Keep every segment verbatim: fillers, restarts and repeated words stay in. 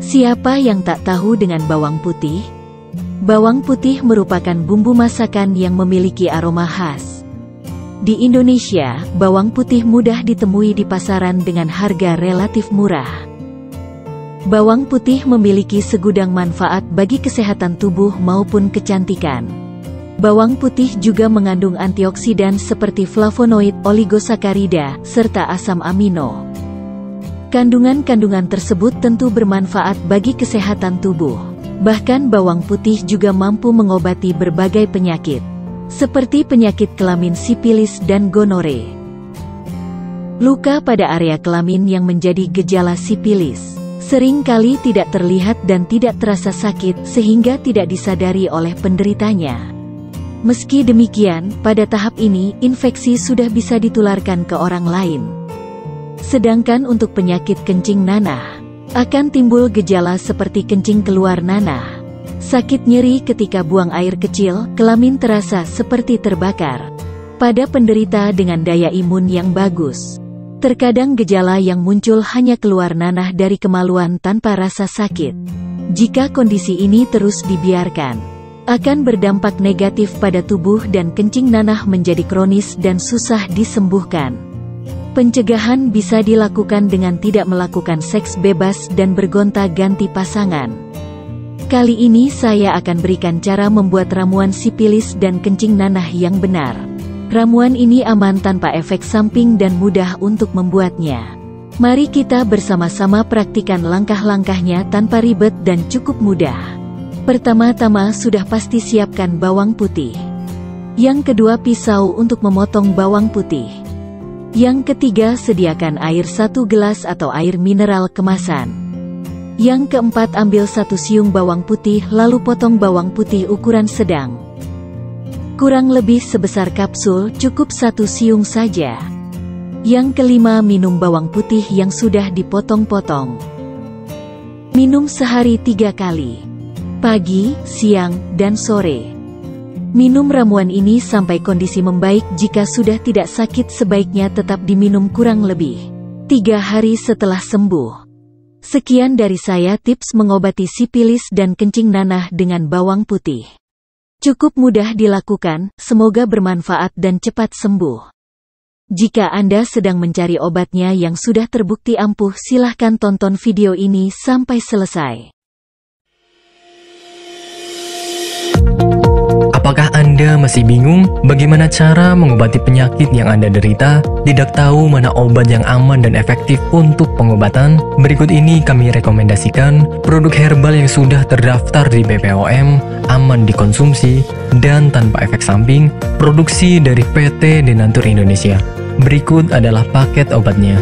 Siapa yang tak tahu dengan bawang putih? Bawang putih merupakan bumbu masakan yang memiliki aroma khas. Di Indonesia, bawang putih mudah ditemui di pasaran dengan harga relatif murah. Bawang putih memiliki segudang manfaat bagi kesehatan tubuh maupun kecantikan. Bawang putih juga mengandung antioksidan seperti flavonoid, oligosakarida, serta asam amino. Kandungan-kandungan tersebut tentu bermanfaat bagi kesehatan tubuh. Bahkan bawang putih juga mampu mengobati berbagai penyakit, seperti penyakit kelamin sipilis dan gonore. Luka pada area kelamin yang menjadi gejala sipilis sering kali tidak terlihat dan tidak terasa sakit sehingga tidak disadari oleh penderitanya. Meski demikian, pada tahap ini, infeksi sudah bisa ditularkan ke orang lain. Sedangkan untuk penyakit kencing nanah, akan timbul gejala seperti kencing keluar nanah, sakit nyeri ketika buang air kecil, kelamin terasa seperti terbakar. Pada penderita dengan daya imun yang bagus, terkadang gejala yang muncul hanya keluar nanah dari kemaluan tanpa rasa sakit. Jika kondisi ini terus dibiarkan, akan berdampak negatif pada tubuh dan kencing nanah menjadi kronis dan susah disembuhkan. Pencegahan bisa dilakukan dengan tidak melakukan seks bebas dan bergonta-ganti pasangan. Kali ini saya akan berikan cara membuat ramuan sipilis dan kencing nanah yang benar. Ramuan ini aman tanpa efek samping dan mudah untuk membuatnya. Mari kita bersama-sama praktikan langkah-langkahnya tanpa ribet dan cukup mudah. Pertama-tama sudah pasti siapkan bawang putih. Yang kedua, pisau untuk memotong bawang putih. Yang ketiga, sediakan air satu gelas atau air mineral kemasan. Yang keempat, ambil satu siung bawang putih lalu potong bawang putih ukuran sedang. Kurang lebih sebesar kapsul, cukup satu siung saja. Yang kelima, minum bawang putih yang sudah dipotong-potong. Minum sehari tiga kali. Pagi, siang, dan sore. Minum ramuan ini sampai kondisi membaik. Jika sudah tidak sakit, sebaiknya tetap diminum kurang lebih tiga hari setelah sembuh. Sekian dari saya tips mengobati sipilis dan kencing nanah dengan bawang putih. Cukup mudah dilakukan, semoga bermanfaat dan cepat sembuh. Jika Anda sedang mencari obatnya yang sudah terbukti ampuh, silahkan tonton video ini sampai selesai. Apakah Anda masih bingung bagaimana cara mengobati penyakit yang Anda derita? Tidak tahu mana obat yang aman dan efektif untuk pengobatan? Berikut ini kami rekomendasikan produk herbal yang sudah terdaftar di B P O M, aman dikonsumsi, dan tanpa efek samping, produksi dari P T Denatur Indonesia. Berikut adalah paket obatnya.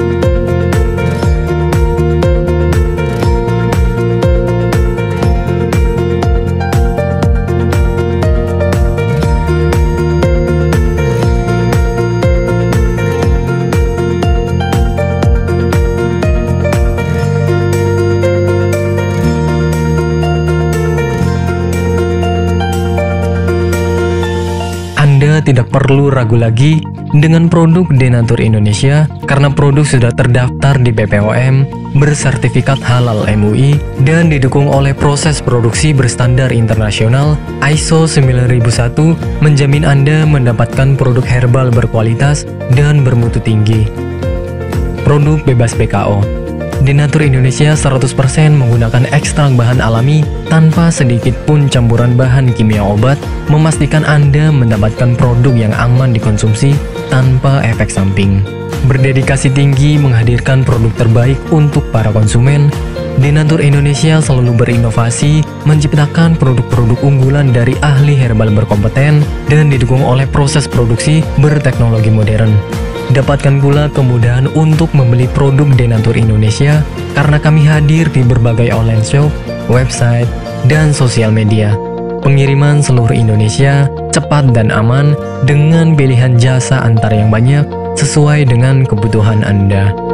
Anda tidak perlu ragu lagi dengan produk Denatur Indonesia karena produk sudah terdaftar di B P O M, bersertifikat halal M U I, dan didukung oleh proses produksi berstandar internasional I S O sembilan ribu satu, menjamin Anda mendapatkan produk herbal berkualitas dan bermutu tinggi. Produk bebas P K O. Denatur Indonesia seratus persen menggunakan ekstrak bahan alami tanpa sedikit pun campuran bahan kimia obat, memastikan Anda mendapatkan produk yang aman dikonsumsi tanpa efek samping. Berdedikasi tinggi menghadirkan produk terbaik untuk para konsumen, Denatur Indonesia selalu berinovasi, menciptakan produk-produk unggulan dari ahli herbal berkompeten dan didukung oleh proses produksi berteknologi modern. Dapatkan pula kemudahan untuk membeli produk Denatur Indonesia karena kami hadir di berbagai online shop, website, dan sosial media. Pengiriman seluruh Indonesia cepat dan aman dengan pilihan jasa antar yang banyak sesuai dengan kebutuhan Anda.